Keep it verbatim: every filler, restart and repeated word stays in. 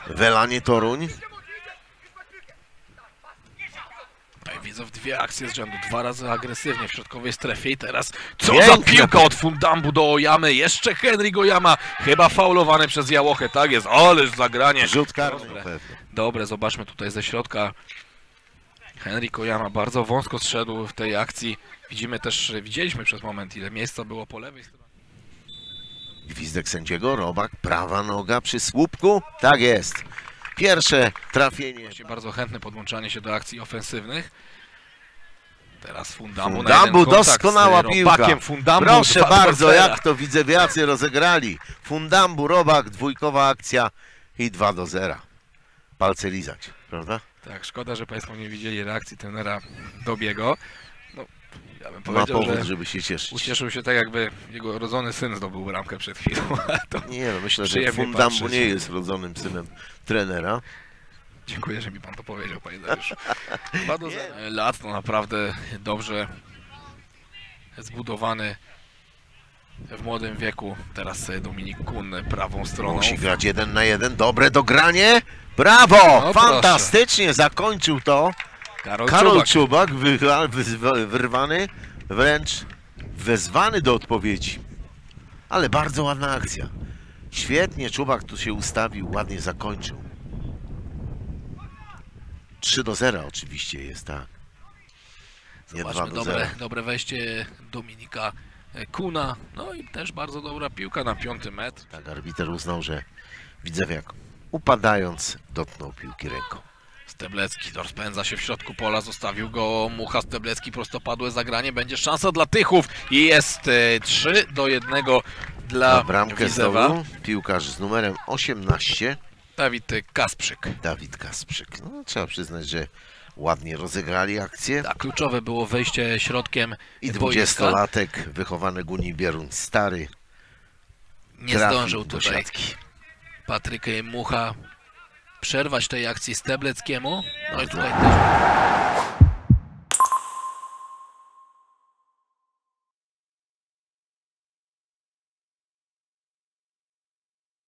Welanie Toruń. Widzę w dwie akcje z rzędu, dwa razy agresywnie w środkowej strefie i teraz co Piękne. za piłka od Fundambu do Oyamy, jeszcze Henryk Oyama, chyba faulowany przez Jałochę, tak jest, ależ zagranie. Rzut karny. Dobre. Dobre, zobaczmy tutaj ze środka. Henryk Oyama bardzo wąsko zszedł w tej akcji, widzimy też, widzieliśmy przez moment ile miejsca było po lewej stronie. Gwizdek sędziego, Robak, prawa noga przy słupku, tak jest. Pierwsze trafienie. Bardzo chętne podłączanie się do akcji ofensywnych. Teraz Fundambu, Fundambu, na jeden kontakt doskonała z piłka. Robakiem. Fundambu, Proszę dwa do bardzo, zera. jak to widzewiacy rozegrali. Fundambu, Robak, dwójkowa akcja i dwa do zera. Palce lizać, prawda? Tak, szkoda, że Państwo nie widzieli reakcji trenera Dobiego. No, ja bym Ma powiedział, powód, że żeby się cieszyć. ucieszył się tak, jakby jego rodzony syn zdobył bramkę przed chwilą. To Nie, no myślę, że przyjemnie Fundambu patrzeć. nie jest rodzonym synem trenera. Dziękuję, że mi Pan to powiedział, Panie Dariuszu. dwa do zera. Lat to naprawdę dobrze zbudowany w młodym wieku. Teraz Dominik Kun prawą stroną. Musi grać jeden na jeden. Dobre dogranie. Brawo! No, fantastycznie zakończył to. Karol, Karol Czubak. Czubak, wywa- wyzwa- wyrwany, wręcz wezwany do odpowiedzi. Ale bardzo ładna akcja. Świetnie Czubak tu się ustawił, ładnie zakończył. trzy do zera oczywiście jest, tak. Nie dwa Zobaczmy, do dobre, zera. dobre wejście Dominika Kuna. No i też bardzo dobra piłka na piąty metr. Tak, arbiter uznał, że Widzewiak upadając dotknął piłki ręką. Steblecki rozpędza się w środku pola, zostawił go Mucha. Steblecki, prostopadłe zagranie, będzie szansa dla Tychów i jest e, trzy do jednego dla Na bramkę Widzewa. znowu piłkarz z numerem osiemnaście, Dawid Kasprzyk. Dawid Kasprzyk. No, trzeba przyznać, że ładnie rozegrali akcję. Tak, kluczowe było wejście środkiem I boiska. dwudziestolatek wychowany Guni Bieruń stary Nie trafił zdążył do tutaj siatki. Patryk Mucha przerwać tej akcji Stebleckiemu. No i tutaj też